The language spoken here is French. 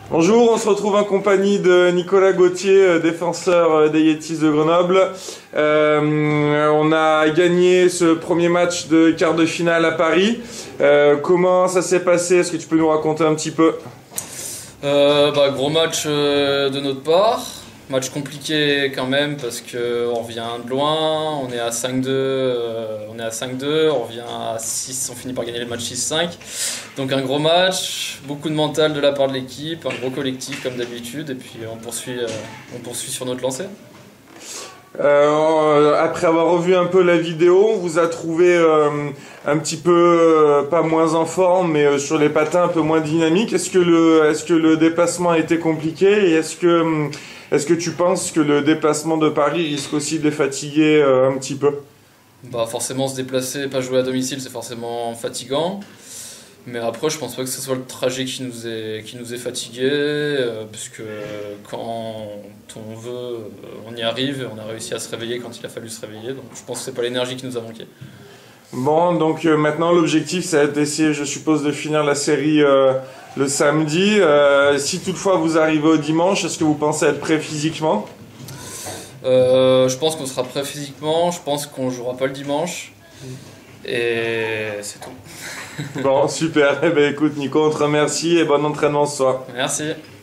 Bonjour, on se retrouve en compagnie de Nicolas Gauthier, défenseur des Yetis de Grenoble. On a gagné ce premier match de quart de finale à Paris. Comment ça s'est passé? Est-ce que tu peux nous raconter un petit peu? Gros match de notre part. Match compliqué quand même parce qu'on revient de loin, on est à 5-2, on revient à 6, on finit par gagner le match 6-5. Donc un gros match, beaucoup de mental de la part de l'équipe, un gros collectif comme d'habitude, et puis on poursuit sur notre lancée. Après avoir revu un peu la vidéo, on vous a trouvé un petit peu, pas moins en forme, mais sur les patins un peu moins dynamique. Est-ce que le déplacement a été compliqué et est-ce que tu penses que le déplacement de Paris risque aussi de les fatiguer un petit peu? Forcément se déplacer, pas jouer à domicile, c'est forcément fatigant. Mais après, je pense pas que ce soit le trajet qui nous est fatigué, parce que quand on veut, on y arrive, et on a réussi à se réveiller quand il a fallu se réveiller. Donc je pense que c'est pas l'énergie qui nous a manqué. Bon, donc maintenant l'objectif c'est d'essayer, je suppose, de finir la série le samedi. Si toutefois vous arrivez au dimanche, est-ce que vous pensez être prêt physiquement? Je pense qu'on sera prêt physiquement, je pense qu'on jouera pas le dimanche, et c'est tout. Bon, super. Eh ben, écoute, Nico, on te remercie et bon entraînement ce soir. Merci.